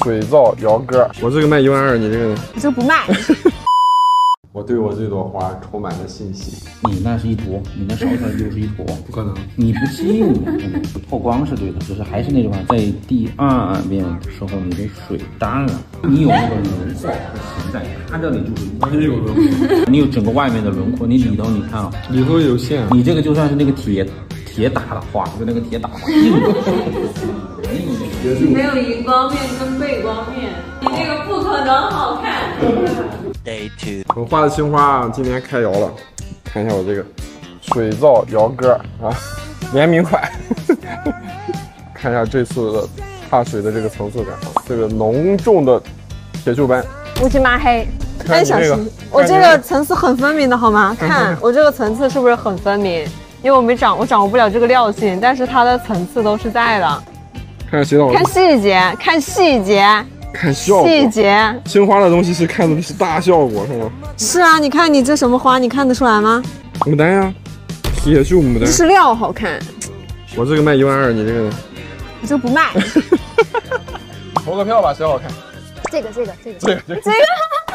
水皂摇杆，我这个卖12000，你这个呢？ 我这不卖。 我对我这朵花充满了信心。 你那是一坨，你那烧出来就是一坨， 不可能。 你不信，透光是对的，就是还是那句话，在第二遍的时候你的水淡了，你有那个轮廓的形在，它这里就是有轮你有整个外面的轮廓，你里头你看啊， 里头有线。 你这个就算是那个铁打的花，就那个铁打花。 没有荧光面跟背光面，你这个不可能好看。 Day 2， 我画的青花啊，今年开窑了，看一下我这个水皂摇杆啊，联名款。看一下这次的踏水的这个层次感，这个浓重的铁锈斑， 乌漆麻黑。 哎， 小心，我这个层次很分明的好吗？看我这个层次是不是很分明？因为我掌握不了这个料性，但是它的层次都是在的。 看洗澡， 看细节，看细节， 看效果。 细节， 青花的东西是看的是大效果，是吗？ 是啊，你看你这什么花，你看得出来吗？ 牡丹呀，铁锈牡丹。 这是料好看。 我这个卖12000，你这个呢？ 我这不卖。 投个票吧，谁好看？ 这个。 这个。